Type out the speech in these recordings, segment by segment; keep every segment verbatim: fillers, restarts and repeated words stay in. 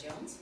Jones.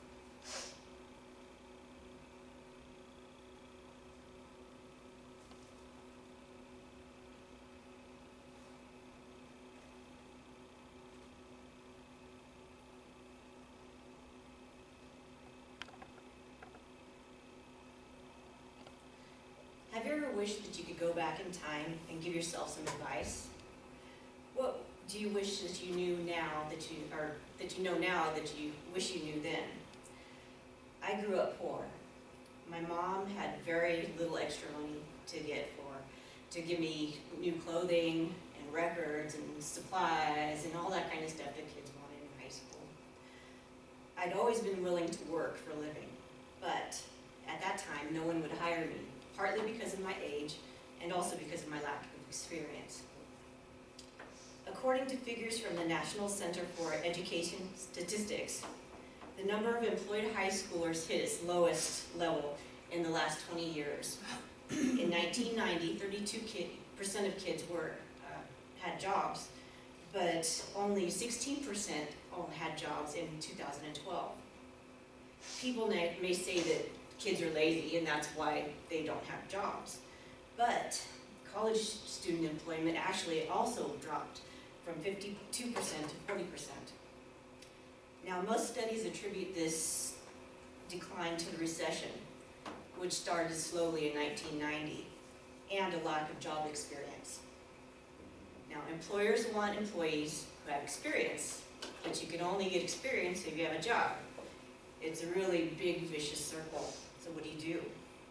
Have you ever wished that you could go back in time and give yourself some advice? What do you wish that you knew now that you, or that you know now that you wish you knew then? I grew up poor. My mom had very little extra money to get for, to give me new clothing and records and supplies and all that kind of stuff that kids wanted in high school. I'd always been willing to work for a living, but at that time no one would hire me, partly because of my age and also because of my lack of experience. According to figures from the National Center for Education Statistics, the number of employed high schoolers hit its lowest level in the last twenty years. In nineteen ninety, thirty-two percent of kids were, uh, had jobs, but only sixteen percent had jobs in two thousand twelve. People may, may say that kids are lazy and that's why they don't have jobs, but college student employment actually also dropped from fifty-two percent to forty percent. Now, most studies attribute this decline to the recession, which started slowly in nineteen ninety, and a lack of job experience. Now, employers want employees who have experience, but you can only get experience if you have a job. It's a really big, vicious circle. So what do you do?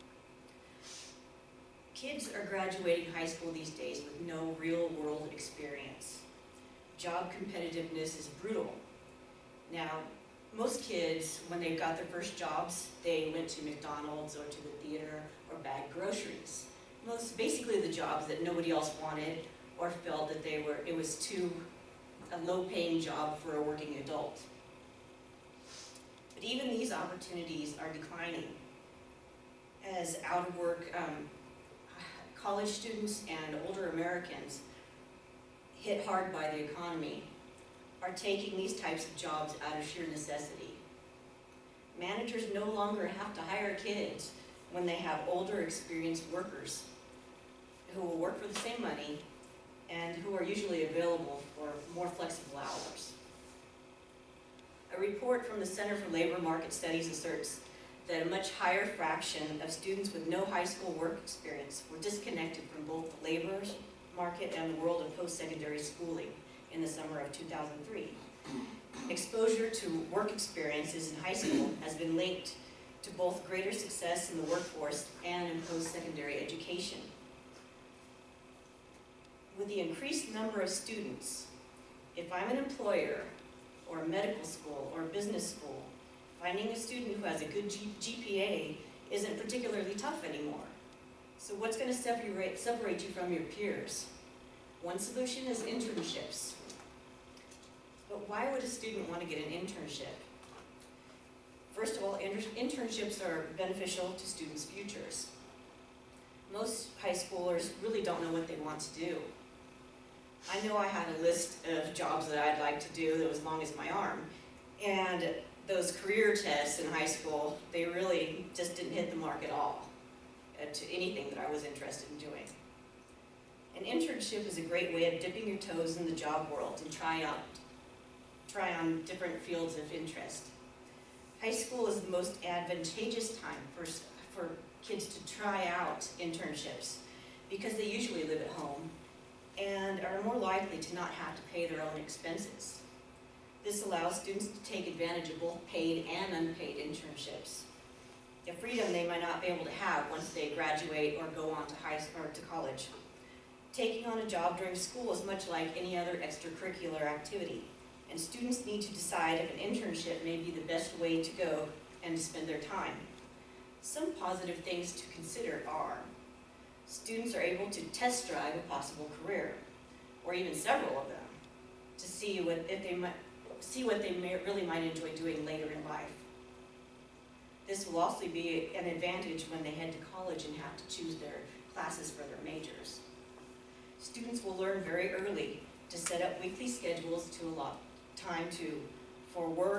Kids are graduating high school these days with no real-world experience. Job competitiveness is brutal. Now, most kids, when they got their first jobs, they went to McDonald's or to the theater or bagged groceries. Most, basically the jobs that nobody else wanted or felt that they were, it was too a low-paying job for a working adult. But even these opportunities are declining as out-of-work um, college students and older Americans hit hard by the economy are taking these types of jobs out of sheer necessity. Managers no longer have to hire kids when they have older, experienced workers who will work for the same money and who are usually available for more flexible hours. A report from the Center for Labor Market Studies asserts that a much higher fraction of students with no high school work experience were disconnected from both the labor market and the world of post-secondary schooling in the summer of two thousand three. Exposure to work experiences in high school has been linked to both greater success in the workforce and in post-secondary education. With the increased number of students, if I'm an employer or a medical school or a business school, finding a student who has a good G P A isn't particularly tough anymore. So what's going to separate, separate you from your peers? One solution is internships. But why would a student want to get an internship? First of all, inter internships are beneficial to students' futures. Most high schoolers really don't know what they want to do. I know I had a list of jobs that I'd like to do that was as long as my arm, and those career tests in high school, they really just didn't hit the mark at all uh, to anything that I was interested in doing. An internship is a great way of dipping your toes in the job world and try out, try on different fields of interest. High school is the most advantageous time for, for kids to try out internships because they usually live at home and are more likely to not have to pay their own expenses. This allows students to take advantage of both paid and unpaid internships, a freedom they might not be able to have once they graduate or go on to high or to college. Taking on a job during school is much like any other extracurricular activity, and students need to decide if an internship may be the best way to go and to spend their time. Some positive things to consider are: students are able to test drive a possible career, or even several of them, to see what if they might see what they may, really might enjoy doing later in life. This will also be an advantage when they head to college and have to choose their classes for their majors. Students will learn very early to set up weekly schedules to allot time to for work,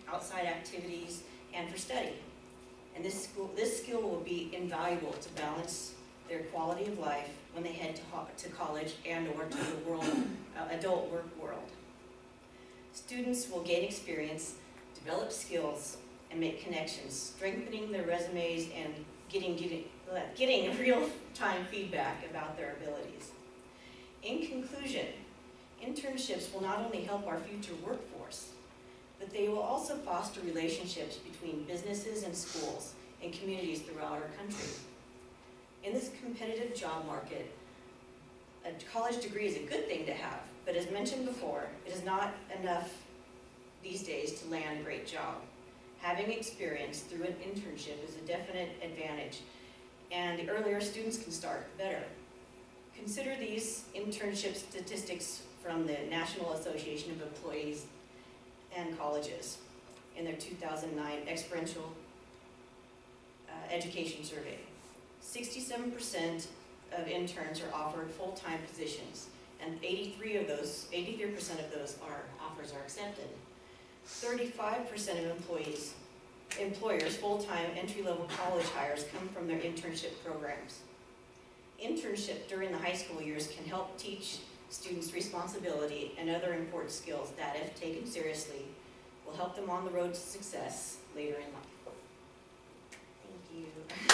outside activities, and for study. And this, school, this skill will be invaluable to balance their quality of life when they head to, to college and or to the world, uh, adult work world. Students will gain experience, develop skills, and make connections, strengthening their resumes and getting, getting, getting real-time feedback about their abilities. In conclusion, internships will not only help our future workforce, but they will also foster relationships between businesses and schools and communities throughout our country. In this competitive job market, a college degree is a good thing to have, but as mentioned before, it is not enough these days to land a great job. Having experience through an internship is a definite advantage, and the earlier students can start, the better. Consider these internship statistics from the National Association of Employees and Colleges in their two thousand nine experiential uh, education survey. sixty-seven percent of interns are offered full-time positions, and eighty-three of those, eighty-three percent of those are offers are accepted. thirty-five percent of employees, employers, full-time entry-level college hires come from their internship programs. Internship during the high school years can help teach students responsibility and other important skills that, if taken seriously, will help them on the road to success later in life. Thank you.